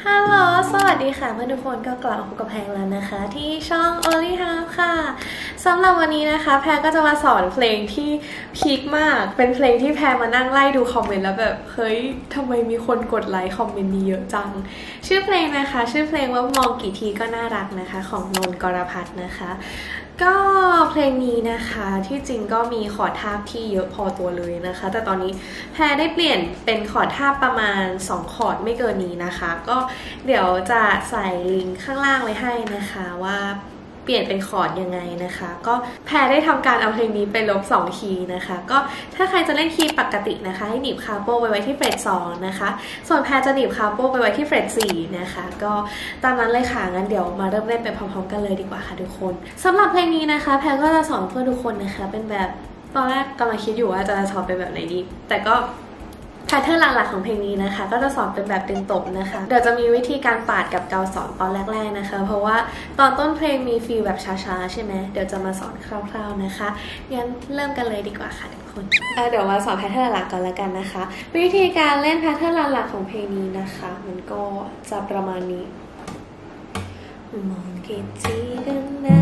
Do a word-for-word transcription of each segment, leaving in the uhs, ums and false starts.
ฮัลโหลสวัสดีค่ะเพื่อนทุกคนก็กลับมาพบกับแพงแล้วนะคะที่ช่อง Only Half ค่ะสำหรับวันนี้นะคะแพงก็จะมาสอนเพลงที่พีคมากเป็นเพลงที่แพงมานั่งไล่ดูคอมเมนต์แล้วแบบเฮ้ยทำไมมีคนกดไลค์คอมเมนต์นี้เยอะจังชื่อเพลงนะคะชื่อเพลงว่ามองกี่ทีก็น่ารักนะคะของนนท์กรพัฒน์นะคะก็เพลงนี้นะคะที่จริงก็มีคอร์ดทาบที่เยอะพอตัวเลยนะคะแต่ตอนนี้แพรได้เปลี่ยนเป็นคอร์ดทาบประมาณสองคอร์ดไม่เกินนี้นะคะก็เดี๋ยวจะใส่ลิงก์ข้างล่างไว้ให้นะคะว่าเปลี่ยนเป็นคอร์ดยังไงนะคะก็แพรได้ทำการเอาเพลงนี้ไปลบสองคีย์นะคะก็ถ้าใครจะเล่นคีย์ปกตินะคะให้หนีบคาโป้ไปไว้ที่เฟรตสองนะคะส่วนแพรจะหนีบคาโป้ไปไว้ที่เฟรตสี่นะคะก็ตามนั้นเลยค่ะงั้นเดี๋ยวมาเริ่มเล่นไปพร้อมๆกันเลยดีกว่าค่ะทุกคนสำหรับเพลงนี้นะคะแพรก็จะสอนเพื่อนทุกคนนะคะเป็นแบบตอนแรกกำลังคิดอยู่ว่าจะสอนเป็นแบบไหนดีแต่ก็แพทเทิร์นหลักๆของเพลงนี้นะคะก็จะสอนเป็นแบบเป็นตบนะคะเดี๋ยวจะมีวิธีการปาดกับเกาสอนตอนแรกๆนะคะเพราะว่าตอนต้นเพลงมีฟีลแบบช้าๆใช่ไหมเดี๋ยวจะมาสอนคร่าวๆนะคะงั้นเริ่มกันเลยดีกว่าค่ะทุกคนเดี๋ยวมาสอนแพทเทิร์นหลักก่อนละกันนะคะวิธีการเล่นแพทเทิร์นหลักๆของเพลงนี้นะคะมันก็จะประมาณนี้มองกี่ทีกันนะ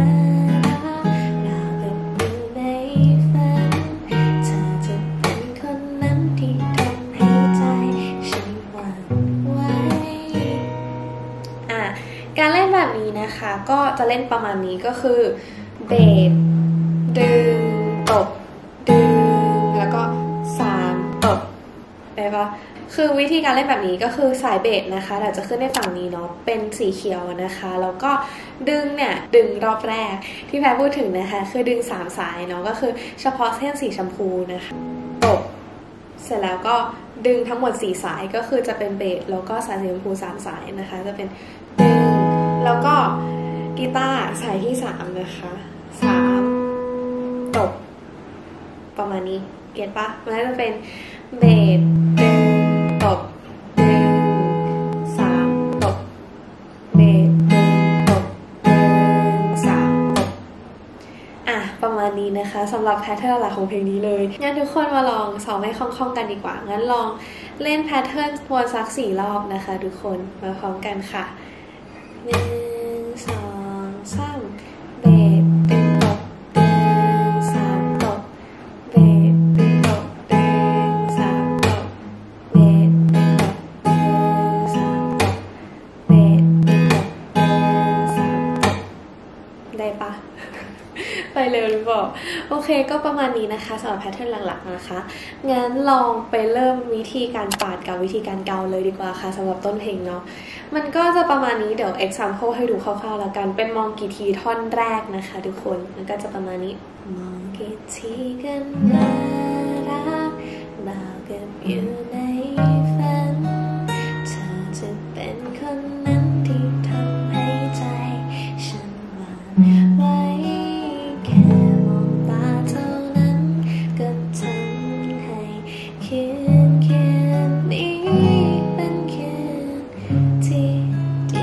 การเล่นแบบนี้นะคะก็จะเล่นประมาณนี้ก็คือเบสดึงตบดึงแล้วก็สามตบได้ปะคือวิธีการเล่นแบบนี้ก็คือสายเบสนะคะเราจะขึ้นในฝั่งนี้เนาะเป็นสีเขียวนะคะแล้วก็ดึงเนี่ยดึงรอบแรกที่แพรพูดถึงนะคะคือดึงสามสายเนาะก็คือเฉพาะเส้นสีชมพูนะคะตบเสร็จแล้วก็ดึงทั้งหมดสี่สายก็คือจะเป็นเบสแล้วก็สายสีชมพูสามสายนะคะจะเป็นดึงแล้วก็กีตาร์สายที่สามนะคะสามตบประมาณนี้เก็ตปะมันจะเป็นเบสดึงตบดึงสามตบเบสดึงตบดึงสามตบอ่ะประมาณนี้นะคะสำหรับแพทเทิร์นหลักของเพลงนี้เลยงั้นทุกคนมาลองซ้อมให้คล่องๆกันดีกว่างั้นลองเล่นแพทเทิร์นวนสักสี่รอบนะคะทุกคนมาพร้อมกันค่ะหนึ่งสองสามเบสดึงตบดึงสามตบเบสดึงตบดึงสามตบเบสดึงตบดึงสามตบเบสดึงตบดึงสามตบได้ปะ ไปเร็วหรือเปล่าโอเคก็ประมาณนี้นะคะสำหรับแพทเทิร์นหลักๆนะคะงั้นลองไปเริ่มวิธีการปาดกับวิธีการเกาเลยดีกว่าค่ะสำหรับต้นเพลงเนาะมันก็จะประมาณนี้เดี๋ยว example ให้ดูคร่าวๆแล้วกันเป็นมองกี่ทีท่อนแรกนะคะทุกคนมันก็จะประมาณนี้มองกี่ทีกันน่ารักเรากับอยู่ในฝันเธอจะเป็นคนนั้นที่ทำให้ใจฉันหวั่นไหวแค่มองตาเท่านั้นก็ทำให้คืนคืนนี้เป็นคืนที่ดี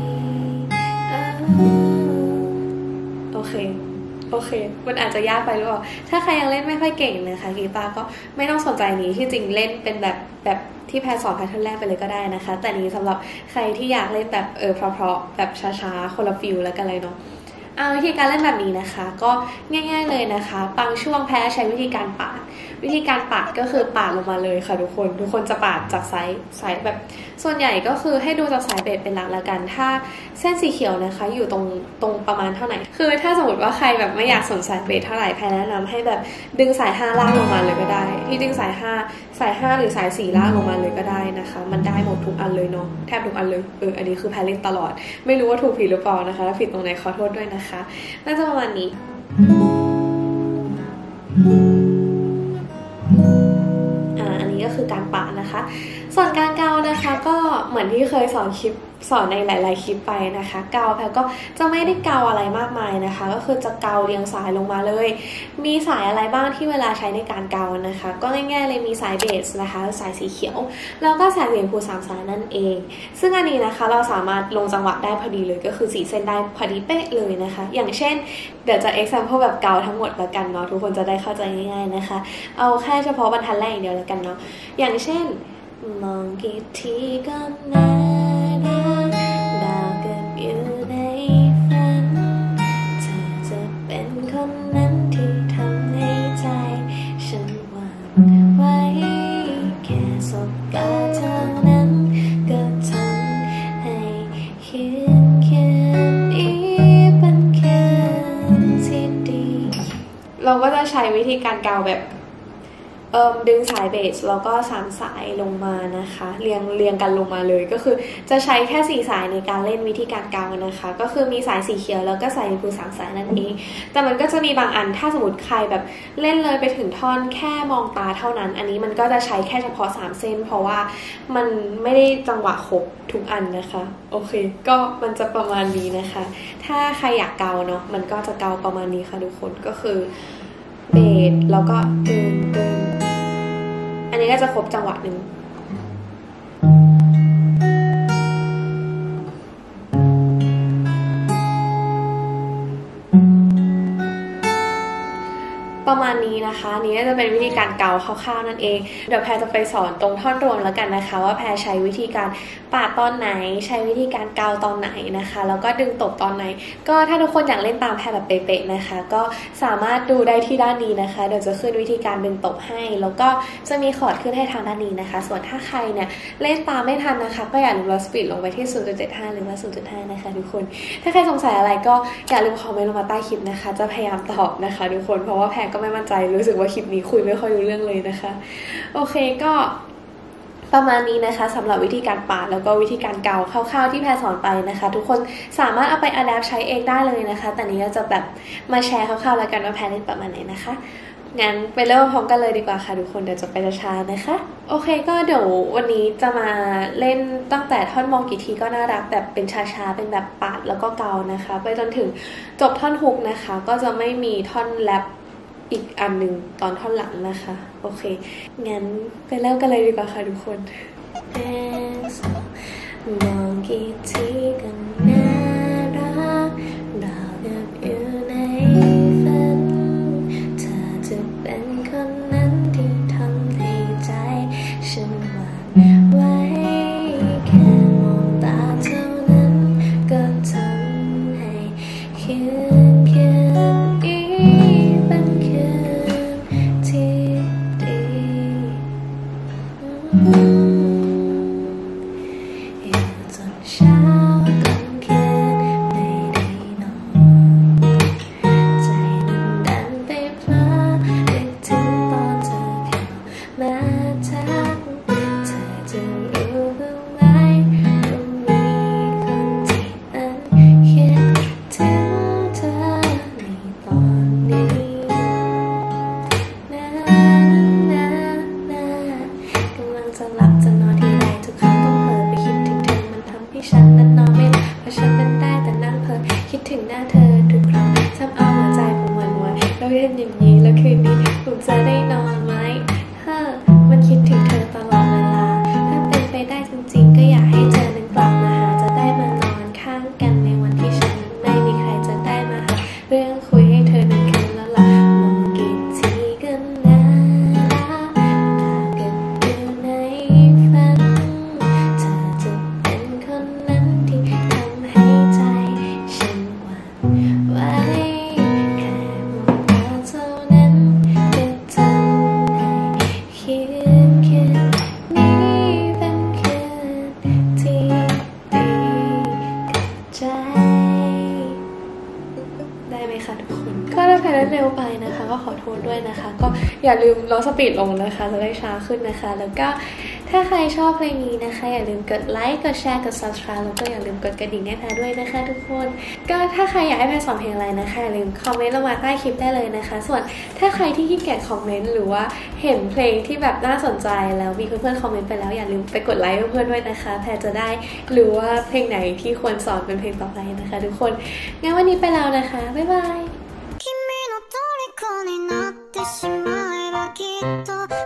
โอเคโอเคมันอาจจะยากไปหรือเปล่าถ้าใครยังเล่นไม่ค่อยเก่งนะคะกีตาร์ก็ไม่ต้องสนใจนี้ที่จริงเล่นเป็นแบบแบบที่แพรสอนแพทเทิร์นแรกไปเลยก็ได้นะคะแต่นี้สำหรับใครที่อยากเล่นแบบเออเพราะๆแบบช้าๆคนละฟิลแล้วกันเลยเนาะเอาวิธีการเล่นแบบนี้นะคะก็ง่ายๆเลยนะคะบางช่วงแพ้ใช้วิธีการปาดวิธีการปาดก็คือปาดลงมาเลยค่ะทุกคนทุกคนจะปาดจากสายสายแบบส่วนใหญ่ก็คือให้ดูจากสายเบสเป็นหลักละกันถ้าเส้นสีเขียวนะคะอยู่ตรงตรงประมาณเท่าไหร่คือถ้าสมมติว่าใครแบบไม่อยากสนสายเบสเท่าไหร่แพรแนะนำให้แบบดึงสายห้าลากลงมาเลยก็ได้ที่ดึงสายห้าสายห้าหรือสายสี่ลากลงมาเลยก็ได้นะคะมันได้หมดทุกอันเลยเนาะแทบทุกอันเลยเอออันนี้คือแพรเล่นตลอดไม่รู้ว่าถูกผิดหรือเปล่านะคะถ้าผิดตรงไหนขอโทษด้วยนะคะน่าจะประมาณนี้อ่าอันนี้ก็คือการปะนะคะส่วนการเกานะคะก็เหมือนที่เคยสอนคลิปสอนในหลายๆคลิปไปนะคะเกาแพรก็จะไม่ได้เกาอะไรมากมายนะคะก็คือจะเกาเรียงสายลงมาเลยมีสายอะไรบ้างที่เวลาใช้ในการเกานะคะก็ง่ายๆเลยมีสายเบสนะคะสายสีเขียวแล้วก็สายสีชมพูสามสายนั่นเองซึ่งอันนี้นะคะเราสามารถลงจังหวะได้พอดีเลยก็คือสีเส้นได้พอดีเป๊ะเลยนะคะอย่างเช่นเดี๋ยวจะ example แบบเกาทั้งหมดแล้วกันเนาะทุกคนจะได้เข้าใจง่ายๆนะคะเอาแค่เฉพาะบรรทัดแรกอย่างเดียวแล้วกันเนาะอย่างเช่นมองกี่ทีก็น่ารักตาเท่านั้นก็ทำให้คืนคืนนี้เป็นคืนที่ดีเราก็จะใช้วิธีการเกาแบบเอิมดึงสายเบสแล้วก็สามสายลงมานะคะเรียงเรียงกันลงมาเลยก็คือจะใช้แค่สี่สายในการเล่นวิธีการเกานะคะก็คือมีสายสีเขียวแล้วก็สายคือสามสายนั่นเองแต่มันก็จะมีบางอันถ้าสมมติใครแบบเล่นเลยไปถึงท่อนแค่มองตาเท่านั้นอันนี้มันก็จะใช้แค่เฉพาะสามเส้นเพราะว่ามันไม่ได้จังหวะครบทุกอันนะคะโอเคก็มันจะประมาณนี้นะคะถ้าใครอยากเกาเนาะมันก็จะเกาประมาณนี้ค่ะทุกคนก็คือเบสแล้วก็ดึงดึงอันนี้ก็จะครบจังหวะหนึ่งประมาณนี้นะคะนี้จะเป็นวิธีการเกาคร่าวๆนั่นเองเดี๋ยวแพรจะไปสอนตรงท่อนรวมแล้วกันนะคะว่าแพรใช้วิธีการปาดตอนไหนใช้วิธีการเกาตอนไหนนะคะแล้วก็ดึงตบตอนไหนก็ถ้าทุกคนอยากเล่นตามแพรแบบเป๊ะๆนะคะก็สามารถดูได้ที่ด้านนี้นะคะเดี๋ยวจะขึ้นวิธีการดึงตบให้แล้วก็จะมีคอร์ดขึ้นให้ทางด้านนี้นะคะส่วนถ้าใครเนี่ยเล่นตามไม่ทันนะคะก็อย่าลืมลดสปีดลงไปที่ ศูนย์จุดเจ็ดห้า หรือว่า ศูนย์จุดห้า นะคะทุกคนถ้าใครสงสัยอะไรก็อย่าลืมคอมเมนต์ลงมาใต้คลิปนะคะจะพยายามตอบนะคะทุกคนเพราะว่าแพรก็ไม่มั่นใจรู้สึกว่าคลิปนี้คุยไม่ค่อยรู้เรื่องเลยนะคะโอเคก็ประมาณนี้นะคะสำหรับวิธีการปาดแล้วก็วิธีการเกาคร่าวๆที่แพรสอนไปนะคะทุกคนสามารถเอาไปอัดแอปใช้เองได้เลยนะคะแต่นี้จะแบบมาแชร์คร่าวๆแล้วกันว่าแพรเล่นประมาณไหนนะคะงั้นไปเริ่มพร้อมกันเลยดีกว่าค่ะทุกคนเดี๋ยวจะไปช้าๆนะคะโอเคก็เดี๋ยววันนี้จะมาเล่นตั้งแต่ท่อนมองกี่ทีก็น่ารักแบบเป็นช้าๆเป็นแบบปาดแล้วก็เกานะคะไปจนถึงจบท่อนฮุกนะคะก็จะไม่มีท่อนแรปอีกอันหนึ่งตอนท่อนหลังนะคะโอเคงั้นไปเริ่มกันเลยดีกว่าค่ะทุกคนมองกี่ทีก็น่ารักเราแบบอยู่ในฝันเธอจะเป็นคนนั้นที่ทำให้ใจฉันหวั่นไหวแค่มองตาเท่านั้นก็ทำให้คืนคืนอีเป็นคืนที่ดีอยู่จนเช้าก่อนคืนไม่ได้นอนใจมันดันไปพลาดนึกถึงตอนเธอเข้ามาทักเธอจะรู้บ้างไหมว่ามีคนที่นั้นคิดถึงเธอในตอนนี้นะนะนะกำลังจะหลับจะนอนที่ไรทุกครั้งต้องเผลอไปคิดถึงเธอมันทำให้ฉันนั้นนอนไม่หลับเพราะฉันนั้นได้แต่นั่งเพ้อคิดถึงหน้าเธอทุกครั้งทำเอาหัวใจผมหวั่นไหวแล้วเรียนอย่างนี้แล้วคืนนี้ผมจะได้นอนไหมเฮ้อมันคิดถึงเธอตลอดเวลาถ้าเป็นไปได้จริงๆก็อยากให้เธอนั้นกลับมาหาจะได้มานอนข้างกันในวันที่ฉันไม่มีใครจะได้มาหาเรื่องคุยให้เธอนั้นคืนละละมองกี่ทีก็น่ารักเรากันอยู่ในฝันเธอจะเป็นคนนั้นที่ทำให้ใจฉันหวั่นไหวแค่มองตาเท่านั้นก็ทำให้คืนคืนนี้เป็นคืนที่ดีกับใจได้ไหมคะทุกคนก็ถ้าแพรเร็วไปนะคะก็ขอโทษด้วยนะคะก็อย่าลืมลดสปีดลงนะคะจะได้ช้าขึ้นนะคะแล้วก็ถ้าใครชอบเพลงนี้นะคะอย่าลืมกดไลค์กดแชร์กด ซับสไครบ์ แล้วก็อย่าลืมกดกระดิ่งให้แพรด้วยนะคะทุกคนก็ถ้าใครอยากให้แพรสอนเพลงอะไรนะคะอย่าลืมคอมเมนต์ลงมาใต้คลิปได้เลยนะคะส่วนถ้าใครที่ขี้เกียจคอมเมนต์หรือว่าเห็นเพลงที่แบบน่าสนใจแล้วมีเพื่อนๆคอมเมนต์ไปแล้วอย่าลืมไปกดไลค์เพื่อนๆด้วยนะคะแพรจะได้รู้ว่าเพลงไหนที่ควรสอนเป็นเพลงต่อไปนะคะทุกคนงั้นวันนี้ไปแล้วนะคะบ๊ายบาย君の虜になってしまえばきっと